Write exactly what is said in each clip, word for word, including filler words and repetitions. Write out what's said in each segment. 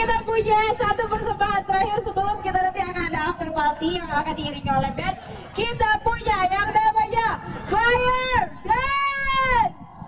kita punya satu persembahan terakhir sebelum kita nanti akan ada after party yang akan diiringi oleh band. Kita punya yang namanya Fire Dance.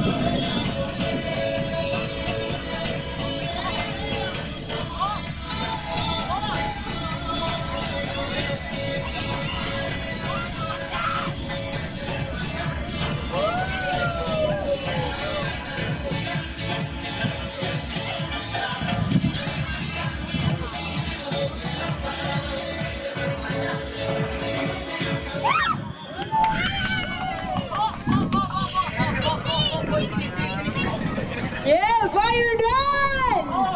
Yeah, fire dance.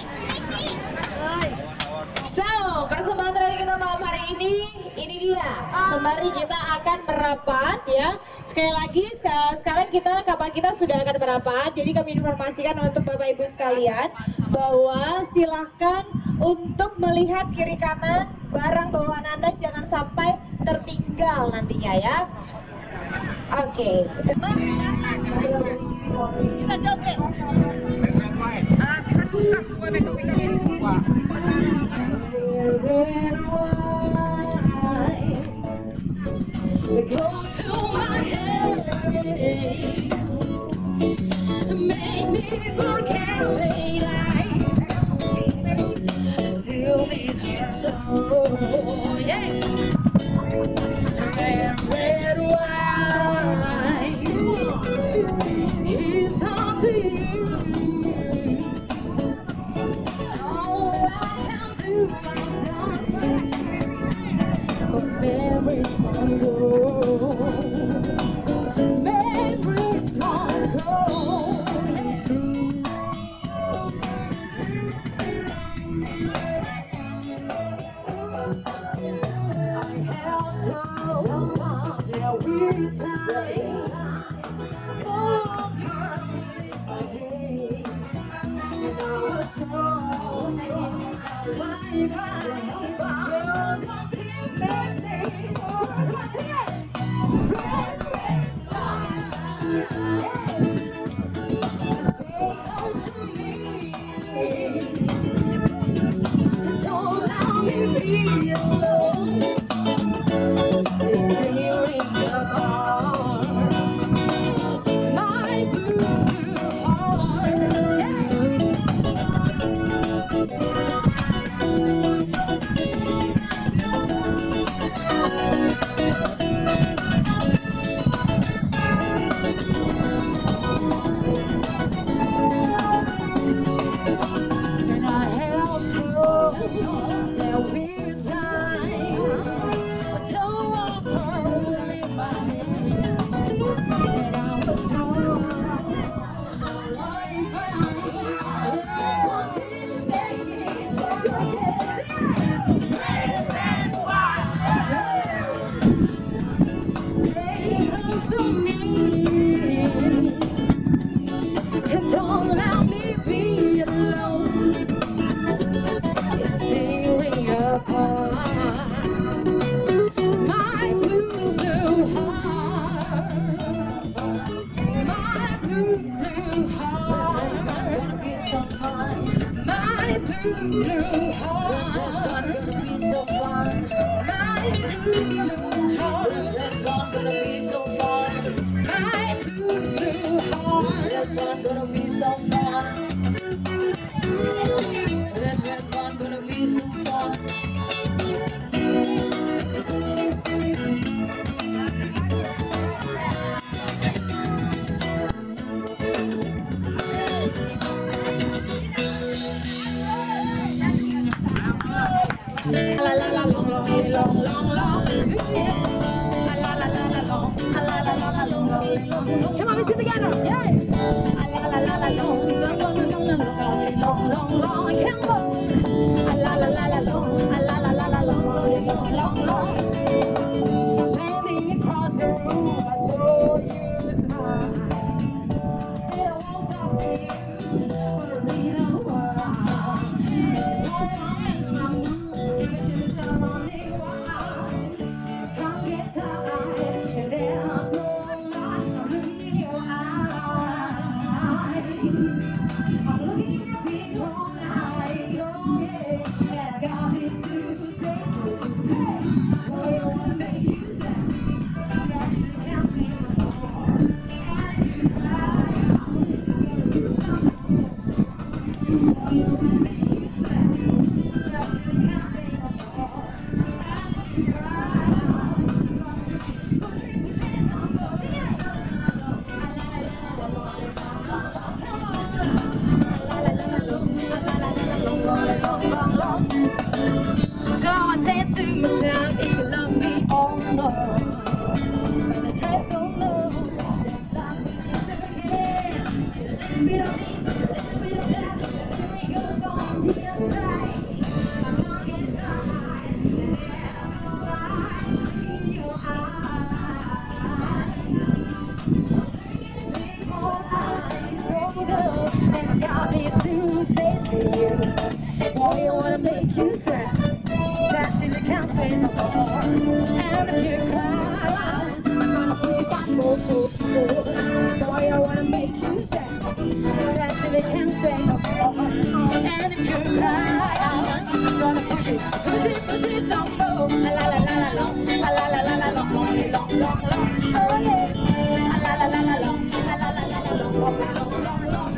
So, persembahan dari kita malam hari ini, ini dia. Sembari kita akan merapat ya. Sekali lagi, sekarang kita, kapan kita sudah akan merapat. Jadi kami informasikan untuk Bapak Ibu sekalian bahwa silahkan untuk melihat kiri kanan barang bawaan Anda jangan sampai tertinggal nantinya ya. Oke. Kita joget. Ah, kita susah gue pegang-pegangin. Wah. Go to my head, make me forget that I still need her so, yeah. Red, red wine, it's up to you. All I can do, I'm done, but memories won't go. Memories won't go. I held on time, yeah, weary time. Told her in my head, and I was wrong. Why, why, why? Just one piece of me. Red, red light. Stay close to me. Don't allow me to be alone. It's tearing apart my blue heart. And I held to that weird time. I don't want her in my hand. And I was wrong. Why, why? Just wanted to say it, but I can't say red, red, white. Stay close to me. And don't allow me to be alone. It's tearing apart my blue, blue heart. My blue, blue heart. Gonna be so fun. My blue, blue heart. Gonna be so fun. My blue, blue heart. That's gonna be so fun. My blue, blue heart. That's gonna be so fun. That red one gonna be so fun. La la la long long long long long. La la la la long. La la la la long long long. Come on, we sing together. Yeah. La la la la long long long long long long long. Come on. La la la la long. La la la la long long long long. Standing across the room, I saw you smile. I said I won't talk to you for a little while. I'm in my mood, it's just a morning while. Tongue get tired, and there's no light. I'm looking in your eyes. I'm looking in your big brown eyes. Oh yeah, and I got this to say to you. Hey, boy, I wanna make you sad. Got you dancing more. And if you cry, So I said to myself, if you love me or not, but the rest don't know. Love me just again. A little bit of this, a little bit of that. The goes on the outside. My tongue gets tied, and there's no light in your eyes. Big more eyes, so good. And I got this to say to you. Boy, I wanna make you sad. Sad till you can't say no more. And if you cry out, I'm gonna push you some more. Boy, I wanna make you sad. Sad till you can't say no more. And if you cry out, I'm gonna push it, push it, push it some more. La la la la la, la la la la la, long, long, long, long, long. Oh yeah. La la la la la, la la la la la, long, long, long, long, long.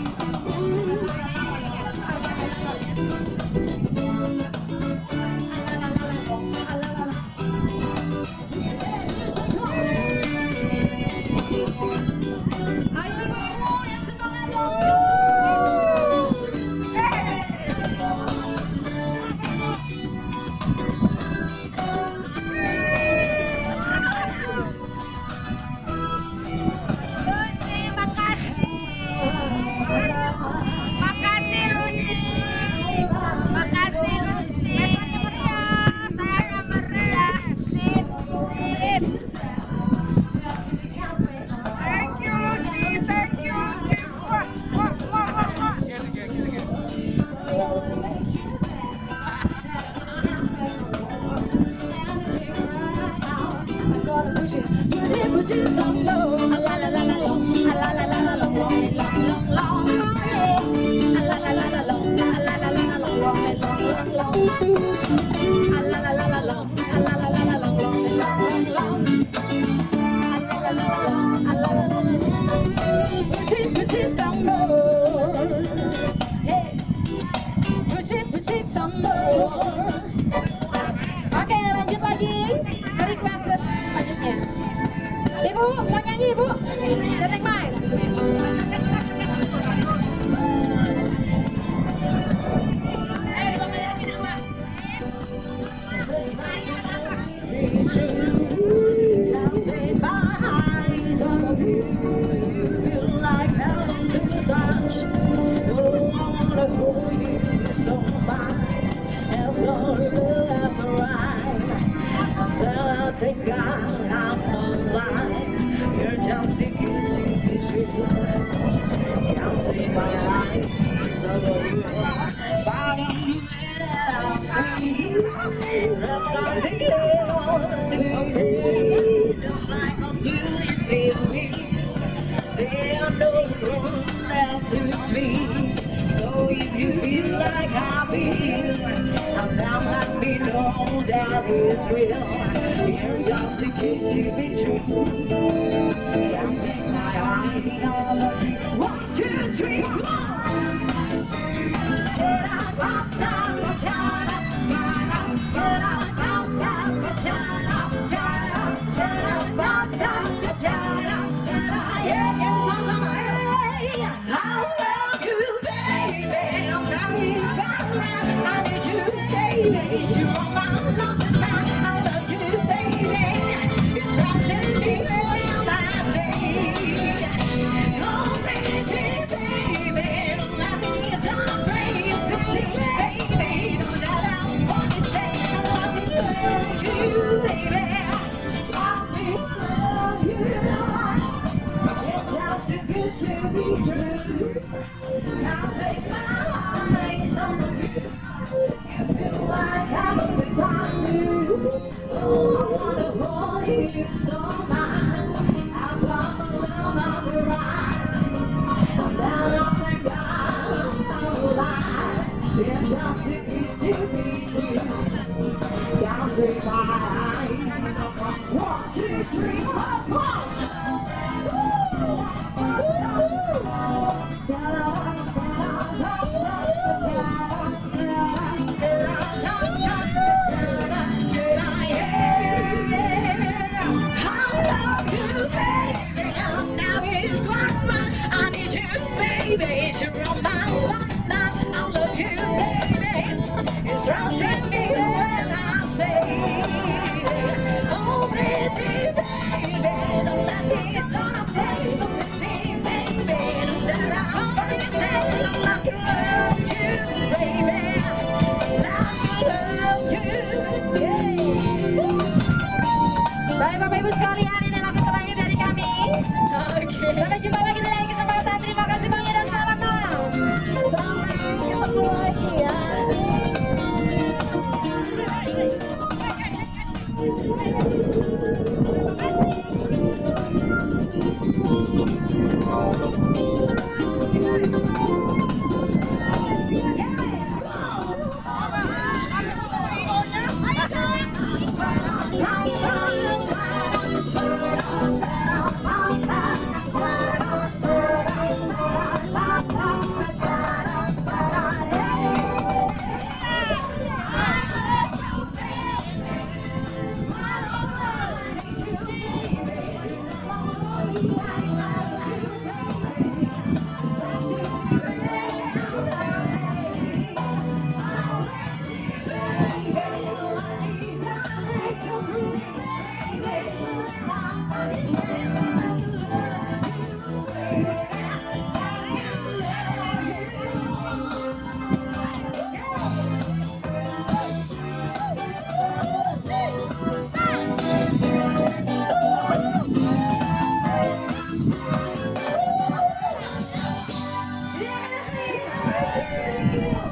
Some low, la la la la long, la la la la long, long, long, long, la la la la long, la la la la long, long, long, long, la la la la long, la la la la long, long, long, long, la la la la long, la la la la. Push it, push it some more, hey, push it, push it some more. Oke, lanjut lagi, request selanjutnya. Ibu, mau nyanyi ibu? Dateng mas. Eh, di bawah nyanyi nama. Thank God I'm alive. You're just too good to be true. Can't take my life, it's all over you. But I'm glad that I'll scream. There's something else in me, just like a beauty feeling. There are no rules left to speak. So if you feel like I feel, I'm down, let me know that it's real. You're just too good to be true. Can't take my eyes off. One, two, three, four. Shut up, top, top, shut up, shut up, shut up, top, top, shut up, shut up, shut up, top, top, shut up, shut up. Yeah, yeah, some, some, hey, I love you, baby. I'm not his friend. I need you, baby. You are my love. I love you, baby. It's rushing me when I say, oh, baby, baby. Let me celebrate, baby, baby. Know that I want to say I love you, baby. Love me, love you. It's just too good to be true. Now take my eyes on you. You feel like having the time to. Oh, I wanna hold you so much. That's why my love on the right. And then I'll thank God I'm alive. It's just too good to be true. Can't take my eyes. One, two, three, four, four. Woo! Woo! treasure of my lifetime. I love you, baby. It's driving me when I say, oh, pretty baby, don't let me turn away from the team, baby. Don't let I heard you say, I love you, love you, baby. Love you, love you, yeah. Baik Bapak Ibu sekalian, ini lagu terakhir dari kami. Oke. Sampai jumpa lagi di lain kesempatan. Terima kasih banyak dan selamat malam. Sampai ketemu lagi ya. Yeah.